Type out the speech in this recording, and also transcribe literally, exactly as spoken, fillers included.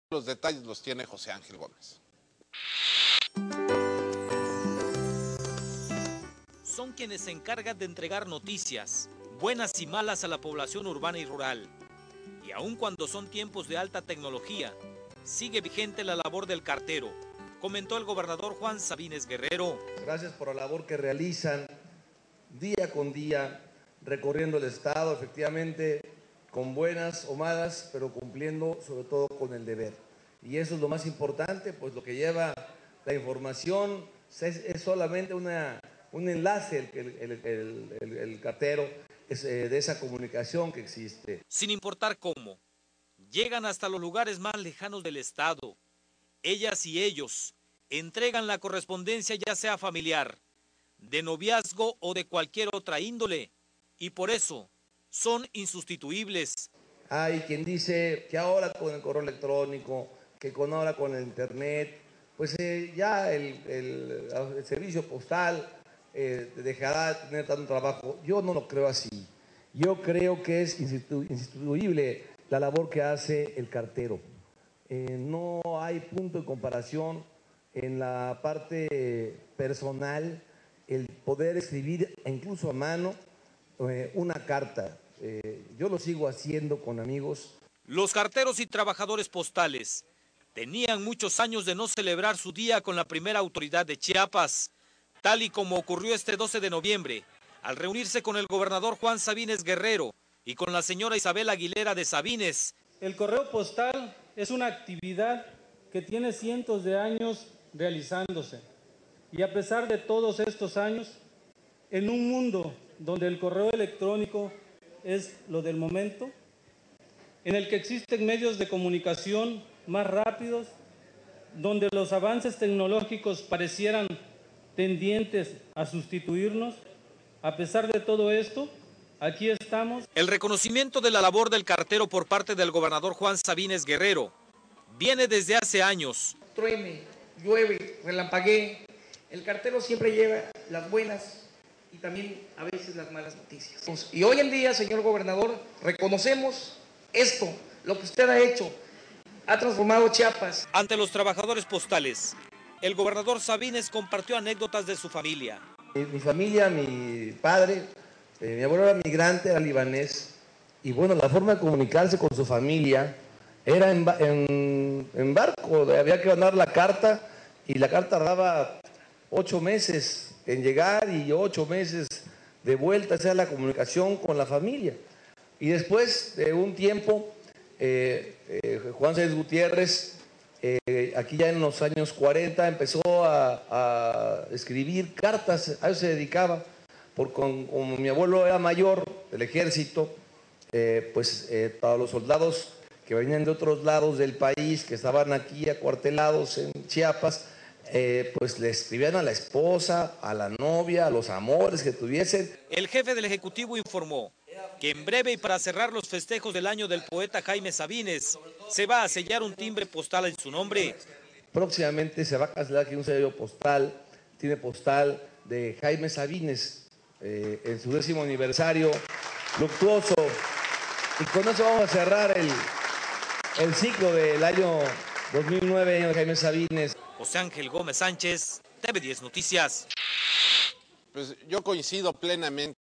Los detalles los tiene José Ángel Gómez. Son quienes se encargan de entregar noticias, buenas y malas, a la población urbana y rural. Y aun cuando son tiempos de alta tecnología, sigue vigente la labor del cartero, comentó el gobernador Juan Sabines Guerrero. Gracias por la labor que realizan día con día, recorriendo el estado, efectivamente, con buenas o malas, pero cumpliendo sobre todo con el deber. Y eso es lo más importante, pues lo que lleva la información es, es solamente una, un enlace, el, el, el, el, el cartero, es, eh, de esa comunicación que existe. Sin importar cómo, llegan hasta los lugares más lejanos del estado. Ellas y ellos entregan la correspondencia, ya sea familiar, de noviazgo o de cualquier otra índole, y por eso son insustituibles. Hay quien dice que ahora con el correo electrónico, que con ahora con el internet, pues eh, ya el, el, el servicio postal eh, dejará de tener tanto trabajo. Yo no lo creo así. Yo creo que es institu instituible la labor que hace el cartero. Eh, no hay punto de comparación en la parte personal, el poder escribir incluso a mano eh, una carta. Eh, yo lo sigo haciendo con amigos. Los carteros y trabajadores postales tenían muchos años de no celebrar su día con la primera autoridad de Chiapas, tal y como ocurrió este doce de noviembre, al reunirse con el gobernador Juan Sabines Guerrero y con la señora Isabel Aguilera de Sabines. El correo postal es una actividad que tiene cientos de años realizándose. Y a pesar de todos estos años, en un mundo donde el correo electrónico es lo del momento, en el que existen medios de comunicación más rápidos, donde los avances tecnológicos parecieran tendientes a sustituirnos, a pesar de todo esto, aquí estamos. El reconocimiento de la labor del cartero por parte del gobernador Juan Sabines Guerrero viene desde hace años. Truene, llueve, relampaguee, el cartero siempre lleva las buenas y también a veces las malas noticias. Y hoy en día, señor gobernador, reconocemos esto, lo que usted ha hecho, ha transformado Chiapas. Ante los trabajadores postales, el gobernador Sabines compartió anécdotas de su familia. Mi, mi familia, mi padre, eh, mi abuelo era migrante, era libanés, y bueno, la forma de comunicarse con su familia era en, en, en barco, había que mandar la carta, y la carta tardaba ocho meses en llegar y ocho meses de vuelta, esa es la comunicación con la familia. Y después de un tiempo, eh, eh, Juan Sáenz Gutiérrez, eh, aquí ya en los años cuarenta, empezó a, a escribir cartas, a eso se dedicaba, porque con, como mi abuelo era mayor del ejército, eh, pues eh, todos los soldados que venían de otros lados del país, que estaban aquí acuartelados en Chiapas, Eh, pues le escribían a la esposa, a la novia, a los amores que tuviesen. El jefe del Ejecutivo informó que en breve y para cerrar los festejos del año del poeta Jaime Sabines, se va a sellar un timbre postal en su nombre. Próximamente se va a cancelar aquí un sello postal, tiene postal de Jaime Sabines, eh, en su décimo aniversario luctuoso. Y con eso vamos a cerrar el, el ciclo del año dos mil nueve, año de Jaime Sabines. José Ángel Gómez Sánchez, T V diez Noticias. Pues yo coincido plenamente.